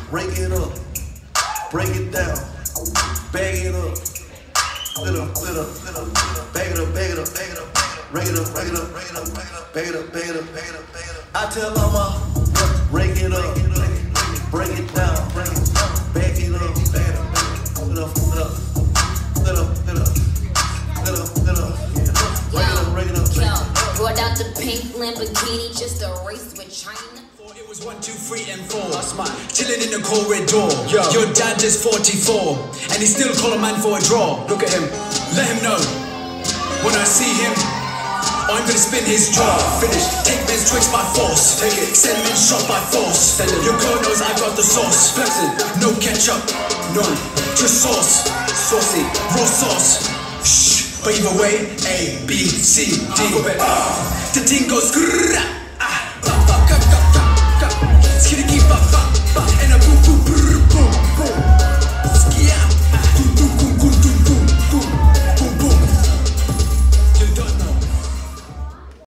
Break it up, break it down, bag it up, bag it up, bag it up, bag it up, bag it up, bag it up, bag it up, bag it up, bag it up, bag it up, bag it up. I tell mama, break it up, break it down, bag it up, bag it up, bag it up, bag it up, bag it up. Brought out the pink Lamborghini just a race with China. It was 1, 2, 3, and 4. Chilling in the corridor. Yo. Your dad is 44, and he still call a man for a draw. Look at him. Let him know. When I see him, I'm gonna spin his jaw. Finish. Take men's tricks by force. Take it. Send men shot by force. Send him. Your girl knows I got the sauce. Flexing. No ketchup. None. Just sauce. Saucy. Raw sauce. Shh. But either way, A, B, C, D. The thing goes grrrr. Skitty keep up.